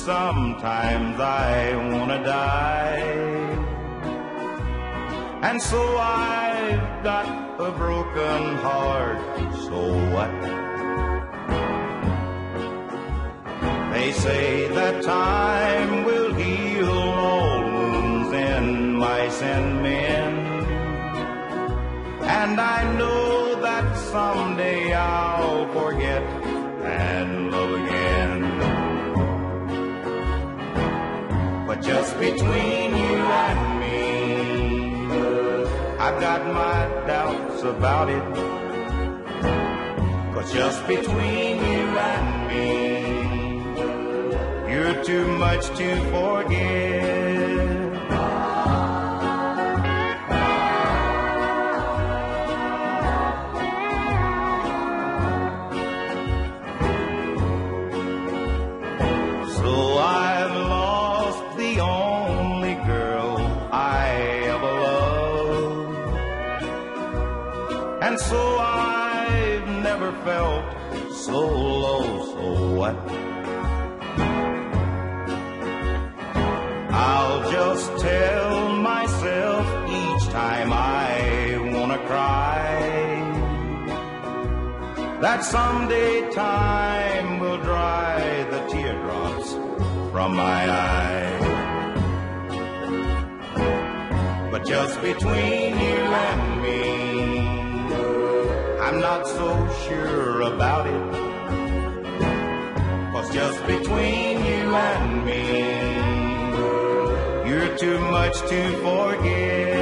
sometimes I wanna die. And so I've got a broken heart, so what? They say that time will heal all wounds in mice and men, and I know that someday I'll forget and love again. But just between you and me, I've got my doubts about it. 'Cause just between you and me, you're too much to forget. So I've lost the only girl I ever loved, and so I've never felt so low, so what? I'll just tell myself each time I wanna cry that someday time will dry the teardrops from my eyes. But just between you and me, I'm not so sure about it. 'Cause just between you and me, you're too much to forget.